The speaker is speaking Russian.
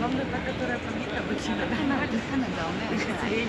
Главное, та, которая побита, обычно. 看得着没有？